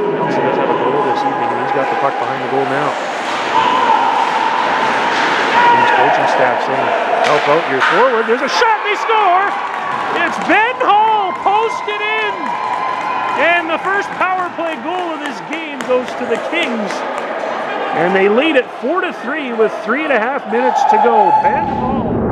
Nelson does have a goal this evening, and he's got the puck behind the goal now. Team's coaching staff saying, help out your forward. There's a shot, they score! It's Ben Hall posted in! And the first power play goal of this game goes to the Kings. And they lead it 4-3 with 3.5 minutes to go. Ben Hall